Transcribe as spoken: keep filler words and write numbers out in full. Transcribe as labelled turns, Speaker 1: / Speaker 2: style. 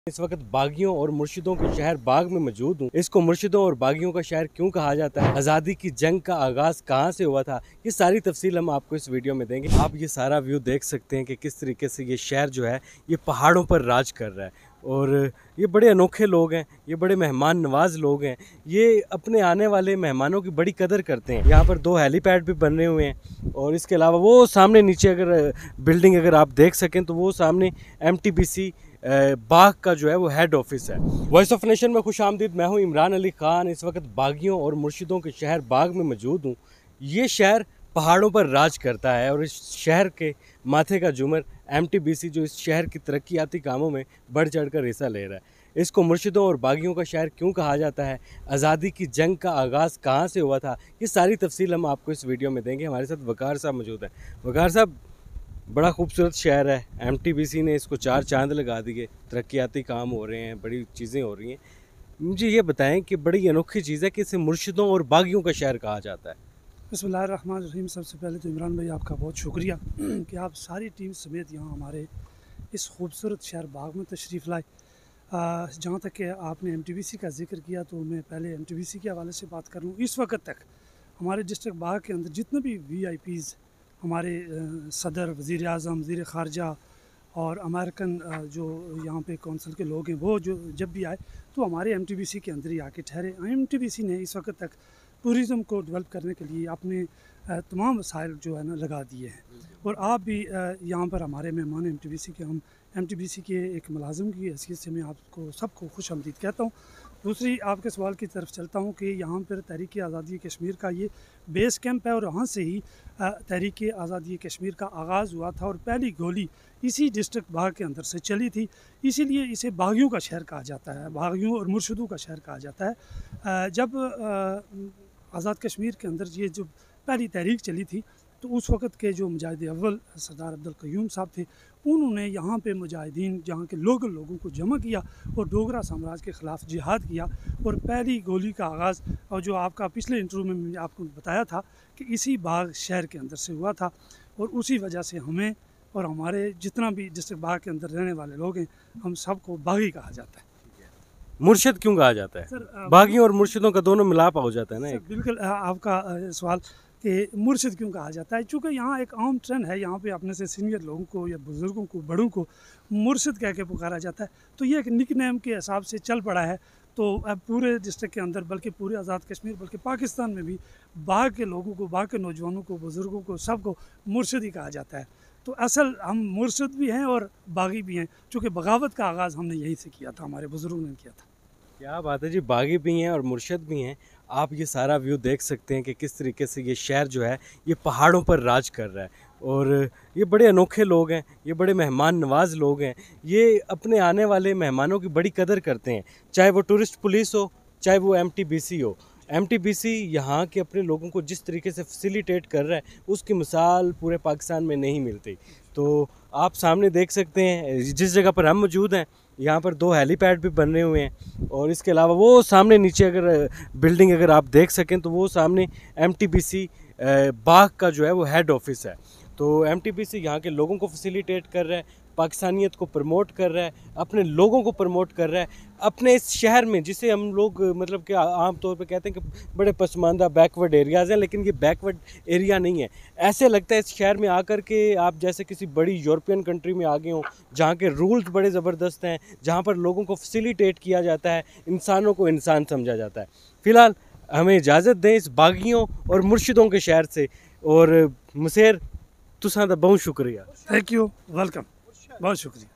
Speaker 1: इस वक्त बागियों और मुर्शिदों के शहर बाग में मौजूद हूँ। इसको मुर्शिदों और बागियों का शहर क्यों कहा जाता है, आज़ादी की जंग का आगाज़ कहाँ से हुआ था, ये सारी तफसील हम आपको इस वीडियो में देंगे। आप ये सारा व्यू देख सकते हैं कि किस तरीके से ये शहर जो है ये पहाड़ों पर राज कर रहा है और ये बड़े अनोखे लोग हैं, ये बड़े मेहमान नवाज लोग हैं, ये अपने आने वाले मेहमानों की बड़ी कदर करते हैं। यहाँ पर दो हेलीपैड भी बने हुए हैं और इसके अलावा वो सामने नीचे अगर बिल्डिंग अगर आप देख सकें तो वो सामने एम टी बी सी बाग का जो है वो हेड ऑफिस है। वॉइस ऑफ नेशन में खुश आमदीद, मैं हूँ इमरान अली ख़ान। इस वक्त बागियों और मुर्शिदों के शहर बाग में मौजूद हूँ। ये शहर पहाड़ों पर राज करता है और इस शहर के माथे का झूमर एम टी बी सी जो इस शहर की तरक्याती कामों में बढ़ चढ़ कर हिस्सा ले रहा है। इसको मुर्शिदों और बागियों का शहर क्यों कहा जाता है, आज़ादी की जंग का आगाज़ कहाँ से हुआ था, ये सारी तफसील हम आपको इस वीडियो में देंगे। हमारे साथ वकार साहब मौजूद हैं। वकार साहब, बड़ा खूबसूरत शहर है, एम टी बी सी ने इसको चार चांद लगा दिए, तरक्याती काम हो रहे हैं, बड़ी चीज़ें हो रही हैं। मुझे ये बताएं कि बड़ी अनोखी चीज़ है कि इसे मुर्शिदों और बागियों का शहर कहा जाता है।
Speaker 2: बिस्मिल्लाहिर्रहमानिर्रहीम। सबसे पहले तो इमरान भाई आपका बहुत शुक्रिया कि आप सारी टीम समेत यहाँ हमारे इस खूबसूरत शहर बाग में तशरीफ़ लाए। जहाँ तक कि आपने एम टी बी सी का जिक्र किया तो मैं पहले एम टी बी सी के हवाले से बात कर लूँ। इस वक्त तक हमारे डिस्ट्रिक्ट बाग के अंदर जितने भी वी आई पीज़ हमारे सदर, वज़ीर आज़म, वज़ीर ख़ारजा और अमेरिकन जो यहाँ पे कौंसल के लोग हैं, वो जो जब भी आए तो हमारे एम टी बी सी के अंदर ही आके ठहरे। एम टी बी सी ने इस वक्त तक टूरिज़म को डेवलप करने के लिए अपने तमाम वसाइल जो है ना लगा दिए हैं और आप भी यहाँ पर हमारे मेहमान एम टी बी सी के, हम एम टी बी सी के एक मुलाजिम की हैसियत से मैं आपको सबको खुश आमदीद कहता हूँ। दूसरी आपके सवाल की तरफ चलता हूँ कि यहाँ पर तहरीक आज़ादी कश्मीर का ये बेस कैंप है और यहाँ से ही तहरीक आज़ादी कश्मीर का आगाज़ हुआ था और पहली गोली इसी डिस्ट्रिक्ट बाग के अंदर से चली थी। इसीलिए इसे बागियों का शहर कहा जाता है, बागियों और मुर्शिदों का शहर कहा जाता है। जब आज़ाद कश्मीर के अंदर ये जो पहली तहरीक चली थी तो उस वक़्त के जो मुजाहिद अव्वल सरदार अब्दुल क़य्यूम साहब थे, उन्होंने यहाँ पे मुजाहिदीन जहाँ के लोकल लोगों को जमा किया और डोगरा साम्राज्य के ख़िलाफ़ जिहाद किया और पहली गोली का आगाज़, और जो आपका पिछले इंटरव्यू में मैंने आपको बताया था कि इसी बाग शहर के अंदर से हुआ था और उसी वजह से हमें और हमारे जितना भी डिस्ट्रिक्ट बाग के अंदर रहने वाले लोग हैं, हम सबको बागी कहा जाता है।
Speaker 1: मुर्शिद क्यों कहा जाता है? सर, बागियों और मुर्शिदों का दोनों मिलाप हो जाता है ना। एक
Speaker 2: बिल्कुल आपका सवाल कि मुर्शिद क्यों कहा जाता है, चूँकि यहाँ एक आम ट्रेंड है, यहाँ पे अपने से सीनियर लोगों को या बुज़ुर्गों को, बड़ों को मुर्शिद कह के पुकारा जाता है, तो ये एक निक नेम के हिसाब से चल पड़ा है। तो अब पूरे डिस्ट्रिक्ट के अंदर, बल्कि पूरे आज़ाद कश्मीर, बल्कि पाकिस्तान में भी बाग के लोगों को, बाग के नौजवानों को, बुज़ुर्गों को, सबको मुर्शिद ही कहा जाता है। तो असल हम मुर्शिद भी हैं और बागी भी हैं, चूँकि बगावत का आगाज़ हमने यहीं से किया था, हमारे बुज़ुर्गों ने किया था।
Speaker 1: क्या बात है जी, बागी भी हैं और मुर्शिद भी हैं। आप ये सारा व्यू देख सकते हैं कि किस तरीके से ये शहर जो है ये पहाड़ों पर राज कर रहा है और ये बड़े अनोखे लोग हैं, ये बड़े मेहमान नवाज लोग हैं, ये अपने आने वाले मेहमानों की बड़ी कदर करते हैं, चाहे वो टूरिस्ट पुलिस हो, चाहे वो एम टी बी सी हो। एम टी बी सी यहाँ के अपने लोगों को जिस तरीके से फैसिलिटेट कर रहा है उसकी मिसाल पूरे पाकिस्तान में नहीं मिलती। तो आप सामने देख सकते हैं जिस जगह पर हम मौजूद हैं, यहाँ पर दो हेलीपैड भी बने हुए हैं और इसके अलावा वो सामने नीचे अगर बिल्डिंग अगर आप देख सकें तो वो सामने एम टी बी सी बाग का जो है वो हेड ऑफिस है। तो एम टी बी सी यहाँ के लोगों को फैसिलिटेट कर रहा है, पाकिस्तानियत को प्रमोट कर रहा है, अपने लोगों को प्रमोट कर रहा है अपने इस शहर में, जिसे हम लोग मतलब कि आम तौर पे कहते हैं कि बड़े पसमानदा बैकवर्ड एरियाज़ हैं, लेकिन ये बैकवर्ड एरिया नहीं है। ऐसे लगता है इस शहर में आकर के आप जैसे किसी बड़ी यूरोपियन कंट्री में आ गए हों, जहाँ के रूल्स बड़े ज़बरदस्त हैं, जहाँ पर लोगों को फैसिलिटेट किया जाता है, इंसानों को इंसान समझा जाता है। फ़िलहाल हमें इजाज़त दें इस बागियों और मुर्शिदों के शहर से, और मुसेर तुसां दा बहुत शुक्रिया।
Speaker 2: थैंक यू, वेलकम, बहुत शुक्रिया।